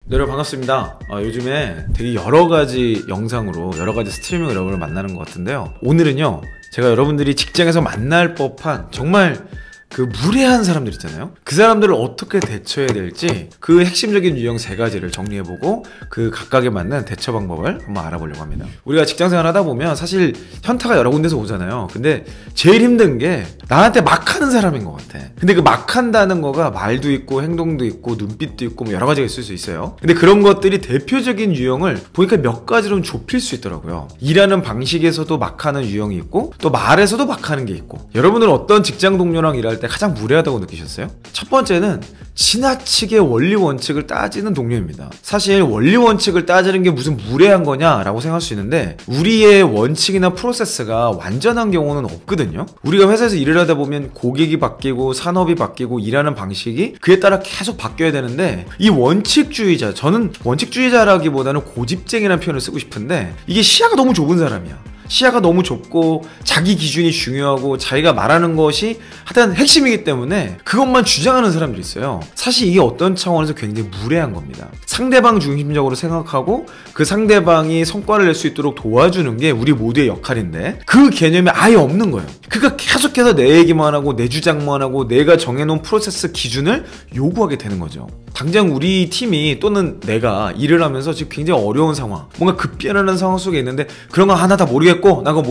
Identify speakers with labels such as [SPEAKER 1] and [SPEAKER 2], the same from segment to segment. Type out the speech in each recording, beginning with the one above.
[SPEAKER 1] 네, 여러분 반갑습니다. 요즘에 되게 여러가지 영상으로 여러가지 스트리밍 여러분을 만나는 것 같은데요, 오늘은요 제가 여러분들이 직장에서 만날 법한 정말 그 무례한 사람들 있잖아요. 그 사람들을 어떻게 대처해야 될지 그 핵심적인 유형 3가지를 정리해보고 그 각각에 맞는 대처 방법을 한번 알아보려고 합니다. 우리가 직장생활 하다 보면 사실 현타가 여러 군데서 오잖아요. 근데 제일 힘든 게 나한테 막 하는 사람인 것 같아. 근데 그 막 한다는 거가 말도 있고 행동도 있고 눈빛도 있고 뭐 여러 가지가 있을 수 있어요. 근데 그런 것들이 대표적인 유형을 보니까 몇 가지로 좁힐 수 있더라고요. 일하는 방식에서도 막 하는 유형이 있고 또 말에서도 막 하는 게 있고. 여러분들은 어떤 직장 동료랑 일할 때 가장 무례하다고 느끼셨어요? 첫 번째는 지나치게 원리 원칙을 따지는 동료입니다. 사실 원리 원칙을 따지는 게 무슨 무례한 거냐라고 생각할 수 있는데 우리의 원칙이나 프로세스가 완전한 경우는 없거든요. 우리가 회사에서 일을 하다 보면 고객이 바뀌고 산업이 바뀌고 일하는 방식이 그에 따라 계속 바뀌어야 되는데 이 원칙주의자, 저는 원칙주의자라기보다는 고집쟁이라는 표현을 쓰고 싶은데 이게 시야가 너무 좁은 사람이야. 시야가 너무 좁고 자기 기준이 중요하고 자기가 말하는 것이 하여튼 핵심이기 때문에 그것만 주장하는 사람들이 있어요. 사실 이게 어떤 차원에서 굉장히 무례한 겁니다. 상대방 중심적으로 생각하고 그 상대방이 성과를 낼 수 있도록 도와주는 게 우리 모두의 역할인데 그 개념이 아예 없는 거예요. 그러니까 계속해서 내 얘기만 하고 내 주장만 하고 내가 정해놓은 프로세스 기준을 요구하게 되는 거죠. 당장 우리 팀이 또는 내가 일을 하면서 지금 굉장히 어려운 상황, 뭔가 급변하는 상황 속에 있는데 그런 거 하나 다 모르겠고 나 그거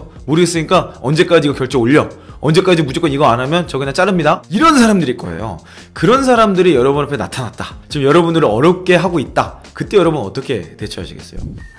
[SPEAKER 1] 모르겠으니까 언제까지 이거 결제 올려, 언제까지 무조건 이거 안 하면 저 그냥 자릅니다, 이런 사람들일 거예요. 그런 사람들이 여러분 앞에 나타났다, 지금 여러분들을 어렵게 하고 있다. 그때 여러분 어떻게 대처하시겠어요?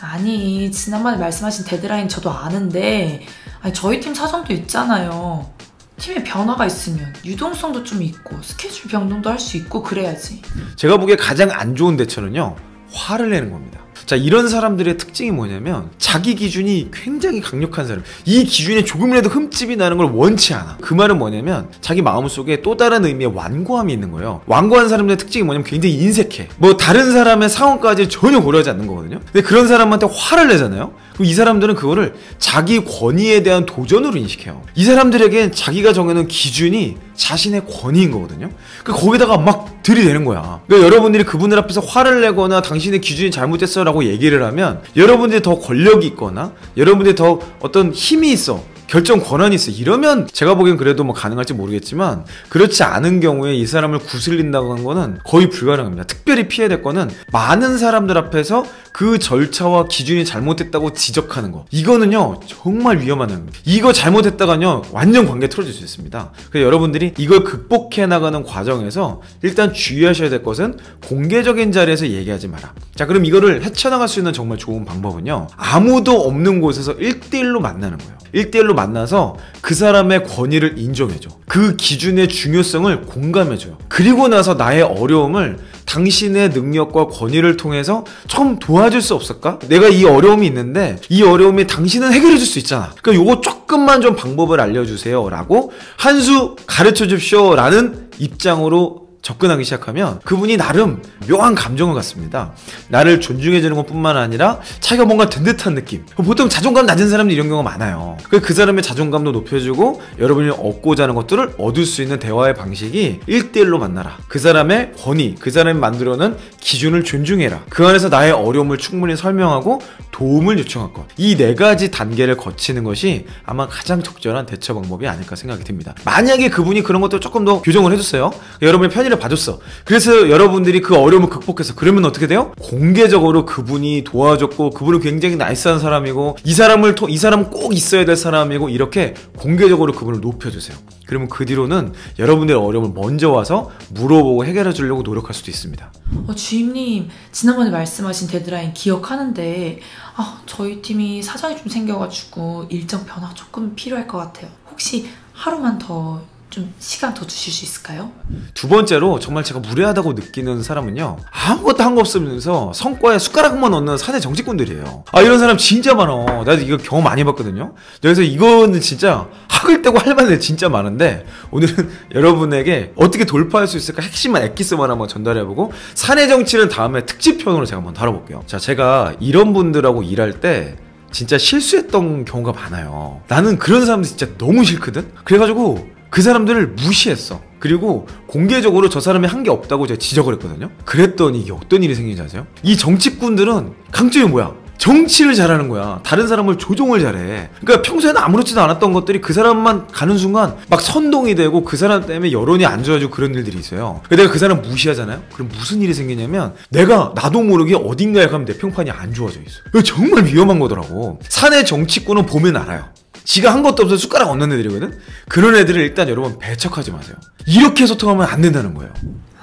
[SPEAKER 2] 아니, 지난번에 말씀하신 데드라인 저도 아는데 저희 팀 사정도 있잖아요. 팀에 변화가 있으면 유동성도 좀 있고 스케줄 변동도 할 수 있고 그래야지.
[SPEAKER 1] 제가 보기에 가장 안 좋은 대처는요, 화를 내는 겁니다. 자, 이런 사람들의 특징이 뭐냐면 자기 기준이 굉장히 강력한 사람, 이 기준에 조금이라도 흠집이 나는 걸 원치 않아. 그 말은 뭐냐면 자기 마음속에 또 다른 의미의 완고함이 있는 거예요. 완고한 사람들의 특징이 뭐냐면 굉장히 인색해. 뭐 다른 사람의 상황까지 전혀 고려하지 않는 거거든요. 근데 그런 사람한테 화를 내잖아요. 그럼 이 사람들은 그거를 자기 권위에 대한 도전으로 인식해요. 이 사람들에겐 자기가 정해놓은 기준이 자신의 권위인 거거든요. 그러니까 거기다가 막 들이대는 거야. 그러니까 여러분들이 그분들 앞에서 화를 내거나 당신의 기준이 잘못됐어 라고 얘기를 하면 여러분들이 더 권력이 있거나 여러분들이 더 어떤 힘이 있어, 결정 권한이 있어, 이러면 제가 보기엔 그래도 뭐 가능할지 모르겠지만, 그렇지 않은 경우에 이 사람을 구슬린다고 하는 거는 거의 불가능합니다. 특별히 피해야 될 거는 많은 사람들 앞에서 그 절차와 기준이 잘못됐다고 지적하는 거, 이거는요 정말 위험한 행동입니다. 이거 잘못했다가요 완전 관계 틀어질 수 있습니다. 그래서 여러분들이 이걸 극복해 나가는 과정에서 일단 주의하셔야 될 것은 공개적인 자리에서 얘기하지 마라. 자, 그럼 이거를 헤쳐나갈 수 있는 정말 좋은 방법은요, 아무도 없는 곳에서 1대1로 만나는 거예요. 1대1로 만나서 그 사람의 권위를 인정해줘. 그 기준의 중요성을 공감해줘요. 그리고 나서 나의 어려움을 당신의 능력과 권위를 통해서 좀 도와줄 수 없을까? 내가 이 어려움이 있는데 이 어려움이 당신은 해결해 줄 수 있잖아. 그러니까 요거 조금만 좀 방법을 알려주세요 라고 한 수 가르쳐 줍쇼 라는 입장으로 접근하기 시작하면 그분이 나름 묘한 감정을 갖습니다. 나를 존중해주는 것 뿐만 아니라 자기가 뭔가 든 듯한 느낌. 보통 자존감 낮은 사람들이 이런 경우가 많아요. 그 사람의 자존감도 높여주고 여러분이 얻고자 하는 것들을 얻을 수 있는 대화의 방식이 1대1로 만나라. 그 사람의 권위, 그 사람이 만들어낸 기준을 존중해라. 그 안에서 나의 어려움을 충분히 설명하고 도움을 요청할 것. 이 4가지 단계를 거치는 것이 아마 가장 적절한 대처 방법이 아닐까 생각이 듭니다. 만약에 그분이 그런 것들 조금 더 교정을 해줬어요. 여러분의 편의를 봐줬어. 그래서 여러분들이 그 어려움을 극복했어. 그러면 어떻게 돼요? 공개적으로 그분이 도와줬고 그분은 굉장히 나이스한 사람이고 이 사람은 꼭 있어야 될 사람이고 이렇게 공개적으로 그분을 높여주세요. 그러면 그 뒤로는 여러분들의 어려움을 먼저 와서 물어보고 해결해 주려고 노력할 수도 있습니다.
[SPEAKER 2] 주임님, 지난번에 말씀하신 데드라인 기억하는데 저희 팀이 사정이 좀 생겨가지고 일정 변화 조금 필요할 것 같아요. 혹시 하루만 더 좀 시간 더 주실 수 있을까요?
[SPEAKER 1] 두 번째로 정말 제가 무례하다고 느끼는 사람은요, 아무것도 한 거 없으면서 성과에 숟가락만 넣는 사내 정치꾼들이에요. 이런 사람 진짜 많아. 나도 이거 경험 많이 해봤거든요. 그래서 이거는 진짜 학을 떼고 할 만한 애 진짜 많은데 오늘은 여러분에게 어떻게 돌파할 수 있을까 핵심만 엑기스만 한번 전달해보고 사내 정치는 다음에 특집편으로 제가 한번 다뤄볼게요. 자, 제가 이런 분들하고 일할 때 진짜 실수했던 경우가 많아요. 나는 그런 사람들 진짜 너무 싫거든. 그래가지고 그 사람들을 무시했어. 그리고 공개적으로 저 사람이 한 게 없다고 제가 지적을 했거든요. 그랬더니 이게 어떤 일이 생긴지 아세요? 이 정치꾼들은 강점이 뭐야? 정치를 잘하는 거야. 다른 사람을 조종을 잘해. 그러니까 평소에는 아무렇지도 않았던 것들이 그 사람만 가는 순간 막 선동이 되고 그 사람 때문에 여론이 안 좋아지고 그런 일들이 있어요. 내가 그 사람 무시하잖아요? 그럼 무슨 일이 생기냐면 내가 나도 모르게 어딘가에 가면 내 평판이 안 좋아져 있어. 이거 정말 위험한 거더라고. 사내 정치꾼은 보면 알아요. 지가 한 것도 없어서 숟가락 얹는 애들이거든? 그런 애들을 일단 여러분 배척하지 마세요. 이렇게 소통하면 안 된다는 거예요.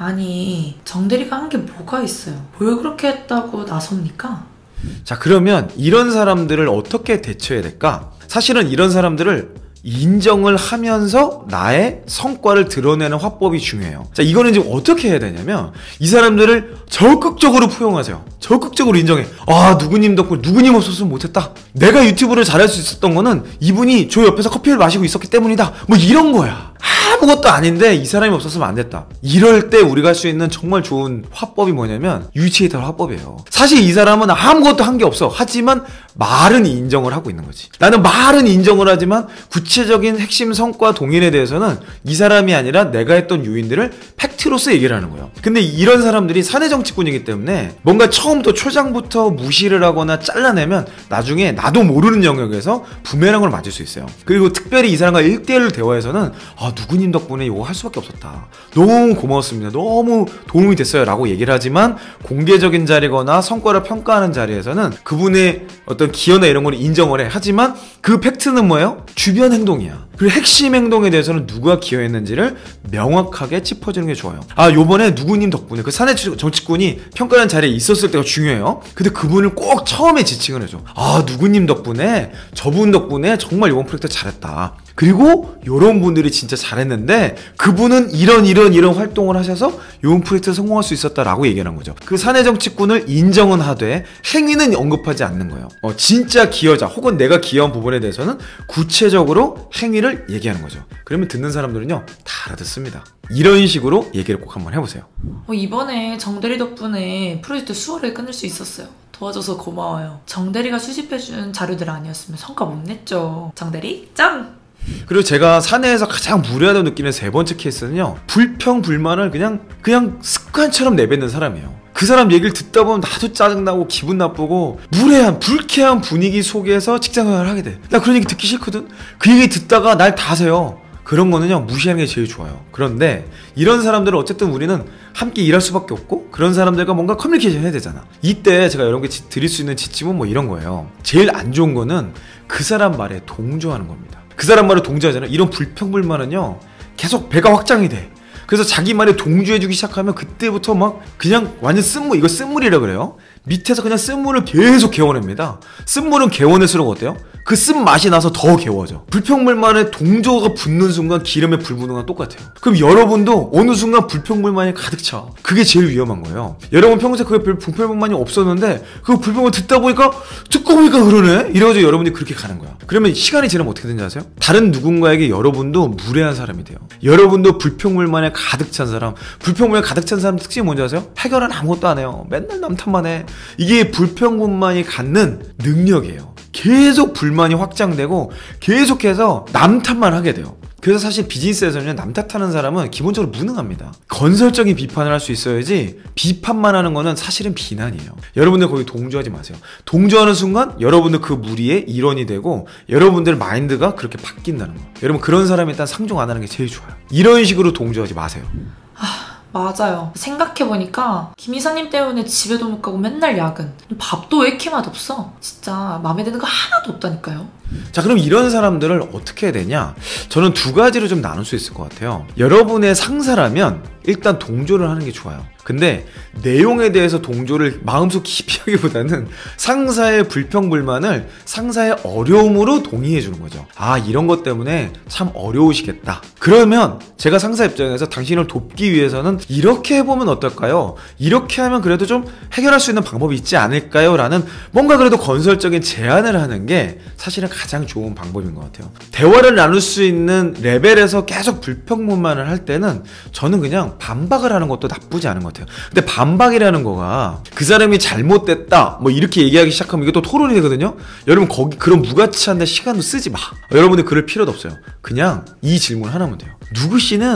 [SPEAKER 2] 아니, 정대리가 한 게 뭐가 있어요? 뭘 그렇게 했다고 나섭니까?
[SPEAKER 1] 자, 그러면 이런 사람들을 어떻게 대처해야 될까? 사실은 이런 사람들을 인정을 하면서 나의 성과를 드러내는 화법이 중요해요. 자, 이거는 지금 어떻게 해야 되냐면 이 사람들을 적극적으로 포용하세요. 적극적으로 인정해. 아, 누구님 덕분에 누구님 없었으면 못했다. 내가 유튜브를 잘할 수 있었던 거는 이분이 저 옆에서 커피를 마시고 있었기 때문이다. 뭐 이런 거야. 아무것도 아닌데 이 사람이 없었으면 안 됐다. 이럴 때 우리가 할 수 있는 정말 좋은 화법이 뭐냐면 유치에이터 화법이에요. 사실 이 사람은 아무것도 한 게 없어. 하지만 말은 인정을 하고 있는 거지. 나는 말은 인정을 하지만 구체적인 핵심 성과 동인에 대해서는 이 사람이 아니라 내가 했던 요인들을 팩트로서 얘기를 하는 거예요. 근데 이런 사람들이 사내 정치꾼이기 때문에 뭔가 처음부터 초장부터 무시를 하거나 잘라내면 나중에 나도 모르는 영역에서 부메랑을 맞을 수 있어요. 그리고 특별히 이 사람과 1대1로 대화해서는 아, 누구님 덕분에 이거 할 수밖에 없었다. 너무 고마웠습니다. 너무 도움이 됐어요. 라고 얘기를 하지만 공개적인 자리거나 성과를 평가하는 자리에서는 그분의 어떤 기여나 이런 걸 인정을 해. 하지만 그 팩트는 뭐예요? 주변 행동이야. 그리고 핵심 행동에 대해서는 누가 기여했는지를 명확하게 짚어주는 게 좋아요. 아, 요번에 누구님 덕분에 그 사내 정치꾼이 평가하는 자리에 있었을 때가 중요해요. 근데 그분을 꼭 처음에 지칭을 해줘. 아, 누구님 덕분에 저분 덕분에 정말 이번 프로젝트 잘했다. 그리고 요런 분들이 진짜 잘했는데 그분은 이런 활동을 하셔서 요번 프로젝트에 성공할 수 있었다라고 얘기하는 거죠. 그 사내 정치꾼을 인정은 하되 행위는 언급하지 않는 거예요. 진짜 기여자 혹은 내가 기여한 부분에 대해서는 구체적으로 행위를 얘기하는 거죠. 그러면 듣는 사람들은요 다 알아듣습니다. 이런 식으로 얘기를 꼭 한번 해보세요.
[SPEAKER 2] 이번에 정대리 덕분에 프로젝트 수월하게 끝낼 수 있었어요. 도와줘서 고마워요. 정대리가 수집해준 자료들 아니었으면 성과 못 냈죠. 정대리 짱!
[SPEAKER 1] 그리고 제가 사내에서 가장 무례하다고 느끼는 세 번째 케이스는요, 불평 불만을 그냥 습관처럼 내뱉는 사람이에요. 그 사람 얘기를 듣다 보면 나도 짜증나고 기분 나쁘고 무례한 불쾌한 분위기 속에서 직장생활을 하게 돼. 나 그런 얘기 듣기 싫거든. 그 얘기 듣다가 날 다 세요. 그런 거는요 무시하는 게 제일 좋아요. 그런데 이런 사람들은 어쨌든 우리는 함께 일할 수밖에 없고 그런 사람들과 뭔가 커뮤니케이션 해야 되잖아. 이때 제가 여러분께 드릴 수 있는 지침은 뭐 이런 거예요. 제일 안 좋은 거는 그 사람 말에 동조하는 겁니다. 그 사람 말에 동조하잖아요. 이런 불평불만은요 계속 배가 확장이 돼. 그래서 자기 말에 동조해주기 시작하면 그때부터 막 그냥 완전 쓴물, 이거 쓴물이라 그래요. 밑에서 그냥 쓴물을 계속 개워냅니다. 쓴물은 개워낼수록 어때요? 그 쓴맛이 나서 더 개워져. 불평불만에 동조가 붙는 순간 기름에 불 붙는 건 똑같아요. 그럼 여러분도 어느 순간 불평불만이 가득 차. 그게 제일 위험한 거예요. 여러분 평소에 그게 별 불평불만이 없었는데 그 불평을 듣다 보니까 그러네? 이래가지고 여러분이 그렇게 가는 거야. 그러면 시간이 지나면 어떻게 되는지 아세요? 다른 누군가에게 여러분도 무례한 사람이 돼요. 여러분도 불평불만에 가득 찬 사람, 불평불만에 가득 찬 사람 특징이 뭔지 아세요? 해결은 아무것도 안 해요. 맨날 남탓만 해. 이게 불평불만이 갖는 능력이에요. 계속 불만이 확장되고 계속해서 남 탓만 하게 돼요. 그래서 사실 비즈니스에서는 남 탓하는 사람은 기본적으로 무능합니다. 건설적인 비판을 할 수 있어야지 비판만 하는 거는 사실은 비난이에요. 여러분들 거기 동조하지 마세요. 동조하는 순간 여러분들 그 무리의 일원이 되고 여러분들 마인드가 그렇게 바뀐다는 거예요. 여러분 그런 사람이 일단 상종 안 하는 게 제일 좋아요. 이런 식으로 동조하지 마세요.
[SPEAKER 2] 맞아요. 생각해보니까 김 이사님 때문에 집에도 못 가고 맨날 야근. 밥도 왜 이렇게 맛없어? 진짜 마음에 드는 거 하나도 없다니까요.
[SPEAKER 1] 자, 그럼 이런 사람들을 어떻게 해야 되냐? 저는 두 가지로 좀 나눌 수 있을 것 같아요. 여러분의 상사라면 일단 동조를 하는 게 좋아요. 근데 내용에 대해서 동조를 마음속 깊이 하기보다는 상사의 불평불만을 상사의 어려움으로 동의해 주는 거죠. 아, 이런 것 때문에 참 어려우시겠다. 그러면 제가 상사 입장에서 당신을 돕기 위해서는 이렇게 해보면 어떨까요? 이렇게 하면 그래도 좀 해결할 수 있는 방법이 있지 않을까요? 라는 뭔가 그래도 건설적인 제안을 하는 게 사실은 가장 좋은 방법인 것 같아요. 대화를 나눌 수 있는 레벨에서 계속 불평불만을 할 때는 저는 그냥 반박을 하는 것도 나쁘지 않은 것 같아요. 근데 반박이라는 거가 그 사람이 잘못됐다 뭐 이렇게 얘기하기 시작하면 이게 또 토론이 되거든요. 여러분 거기 그런 무가치한 데 시간도 쓰지 마. 여러분들 그럴 필요도 없어요. 그냥 이 질문 하나면 돼요. 누구씨는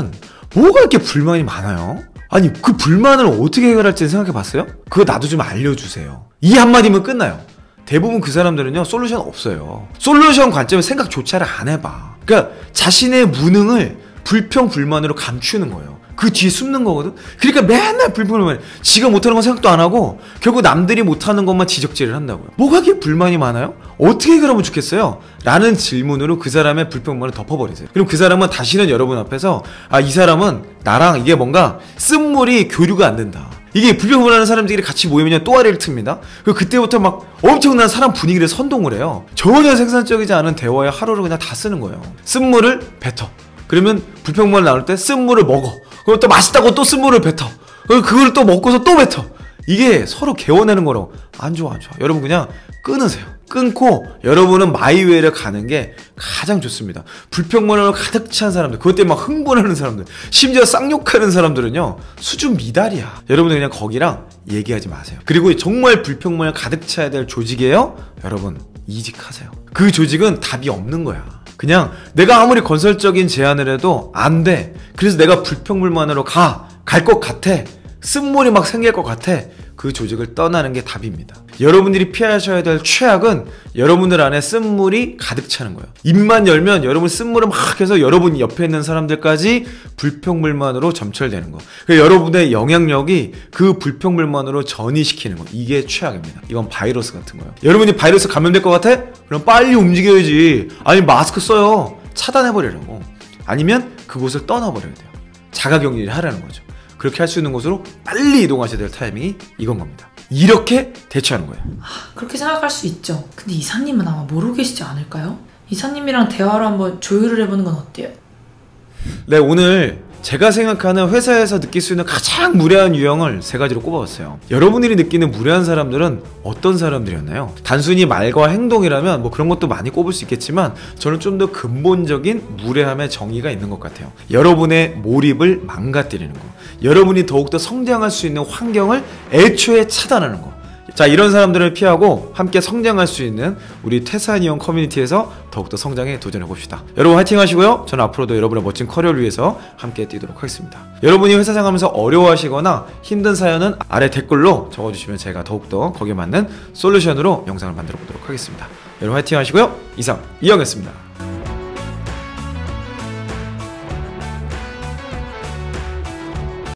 [SPEAKER 1] 뭐가 이렇게 불만이 많아요? 아니 그 불만을 어떻게 해결할지 생각해 봤어요? 그거 나도 좀 알려주세요. 이 한마디면 끝나요. 대부분 그 사람들은요 솔루션 없어요. 솔루션 관점에 생각조차를 안 해봐. 그러니까 자신의 무능을 불평불만으로 감추는 거예요. 그 뒤에 숨는 거거든. 그러니까 맨날 불평불만, 지가 못하는 건 생각도 안 하고 결국 남들이 못하는 것만 지적질을 한다고요. 뭐가 그렇게 불만이 많아요? 어떻게 해결하면 좋겠어요? 라는 질문으로 그 사람의 불평불만을 덮어버리세요. 그럼 그 사람은 다시는 여러분 앞에서 아, 이 사람은 나랑 이게 뭔가 쓴물이 교류가 안 된다, 이게 불평불만하는 사람들이 같이 모이면 또아리를 틉니다. 그때부터 막 엄청난 사람 분위기를 선동을 해요. 전혀 생산적이지 않은 대화의 하루를 그냥 다 쓰는 거예요. 쓴물을 뱉어. 그러면 불평불만 나올 때 쓴물을 먹어. 그럼 또 맛있다고 또 쓴물을 뱉어. 그걸 또 먹고서 또 뱉어. 이게 서로 개워내는 거로 안 좋아, 안 좋아. 여러분 그냥 끊으세요. 끊고 여러분은 마이웨이를 가는 게 가장 좋습니다. 불평만으로 가득 찬 사람들, 그것 때문에 막 흥분하는 사람들, 심지어 쌍욕하는 사람들은요 수준 미달이야. 여러분은 그냥 거기랑 얘기하지 마세요. 그리고 정말 불평만을 가득 차야 될 조직이에요. 여러분 이직하세요. 그 조직은 답이 없는 거야. 그냥 내가 아무리 건설적인 제안을 해도 안 돼. 그래서 내가 불평불만으로 갈 것 같아. 쓴물이 막 생길 것 같아. 그 조직을 떠나는 게 답입니다. 여러분들이 피하셔야 될 최악은 여러분들 안에 쓴물이 가득 차는 거예요. 입만 열면 여러분 쓴물을 막 해서 여러분 옆에 있는 사람들까지 불평불만으로 점철되는 거. 그러니까 여러분의 영향력이 그 불평불만으로 전이시키는 거. 이게 최악입니다. 이건 바이러스 같은 거예요. 여러분이 바이러스 감염될 것 같아? 그럼 빨리 움직여야지. 아니 마스크 써요. 차단해버리라고. 아니면 그곳을 떠나버려야 돼요. 자가격리를 하라는 거죠. 그렇게 할 수 있는 곳으로 빨리 이동하셔야 될 타이밍이 이건 겁니다. 이렇게 대처하는 거예요.
[SPEAKER 2] 그렇게 생각할 수 있죠. 근데 이사님은 아마 모르고 계시지 않을까요? 이사님이랑 대화로 한번 조율을 해보는 건 어때요?
[SPEAKER 1] 네, 오늘 제가 생각하는 회사에서 느낄 수 있는 가장 무례한 유형을 3가지로 꼽아봤어요. 여러분들이 느끼는 무례한 사람들은 어떤 사람들이었나요? 단순히 말과 행동이라면 뭐 그런 것도 많이 꼽을 수 있겠지만 저는 좀 더 근본적인 무례함의 정의가 있는 것 같아요. 여러분의 몰입을 망가뜨리는 거, 여러분이 더욱더 성장할 수 있는 환경을 애초에 차단하는 거. 자, 이런 사람들을 피하고 함께 성장할 수 있는 우리 태산이형 커뮤니티에서 더욱더 성장에 도전해봅시다. 여러분 화이팅 하시고요. 저는 앞으로도 여러분의 멋진 커리어를 위해서 함께 뛰도록 하겠습니다. 여러분이 회사 생활하면서 어려워하시거나 힘든 사연은 아래 댓글로 적어주시면 제가 더욱더 거기에 맞는 솔루션으로 영상을 만들어 보도록 하겠습니다. 여러분 화이팅 하시고요. 이상 이형이었습니다.